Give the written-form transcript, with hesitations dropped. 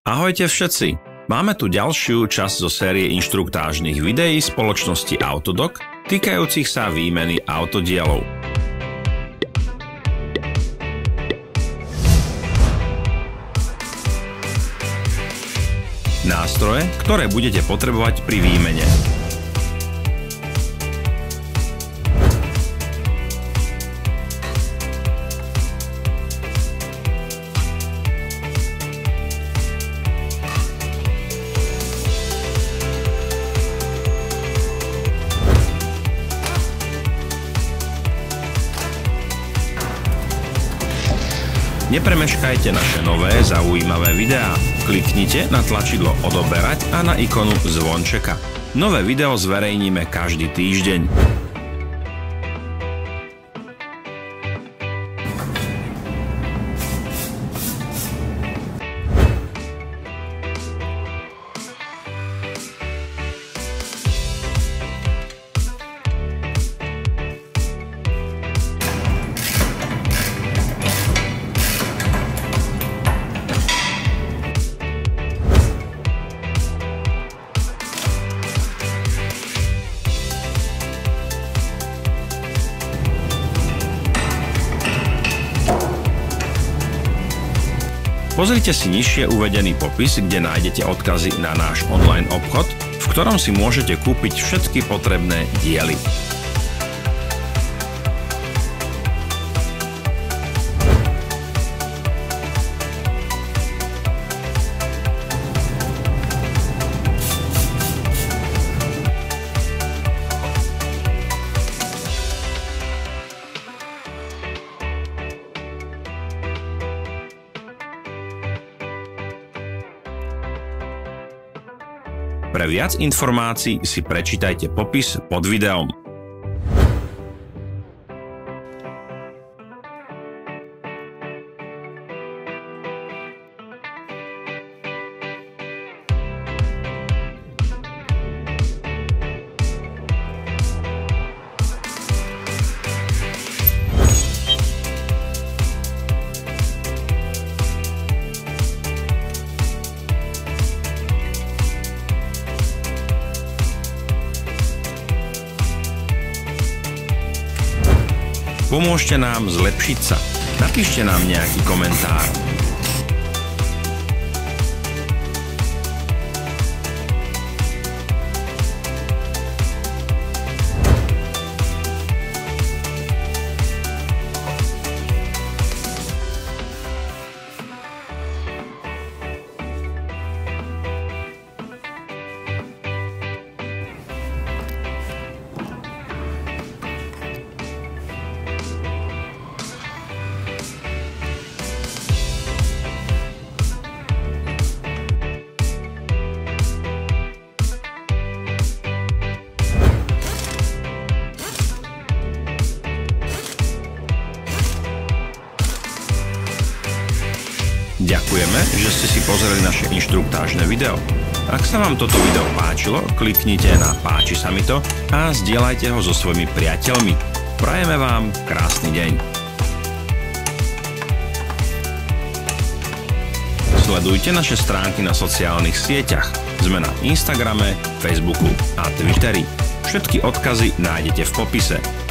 Ahojte všetci! Máme tu ďalšiu časť zo série inštruktážnych videí spoločnosti Autodoc týkajúcich sa výmeny autodielov. Nástroje, ktoré budete potrebovať pri výmene. Nepremeškajte naše nové zaujímavé videá. Kliknite na tlačidlo odoberať a na ikonu zvončeka. Nové video zverejníme každý týždeň. Pozrite si nižšie uvedený popis, kde nájdete odkazy na náš online obchod, v ktorom si môžete kúpiť všetky potrebné diely. Pre viac informácií si prečítajte popis pod videom. Pomôžte nám zlepšiť sa. Napíšte nám nejaký komentár. Ďakujeme, že ste si pozreli naše inštruktážne video. Ak sa vám toto video páčilo, kliknite na páči sa mi to a zdieľajte ho so svojimi priateľmi. Prajeme vám krásny deň. Sledujte naše stránky na sociálnych sieťach. Sme na Instagrame, Facebooku a Twitteri. Všetky odkazy nájdete v popise.